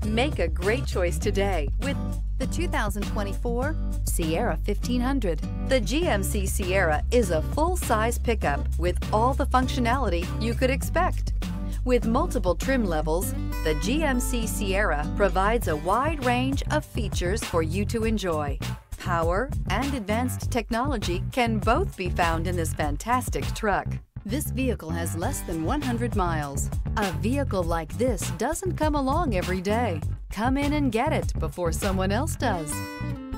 Make a great choice today with the 2024 Sierra 1500. The GMC Sierra is a full-size pickup with all the functionality you could expect. With multiple trim levels, the GMC Sierra provides a wide range of features for you to enjoy. Power and advanced technology can both be found in this fantastic truck. This vehicle has less than 100 miles. A vehicle like this doesn't come along every day. Come in and get it before someone else does.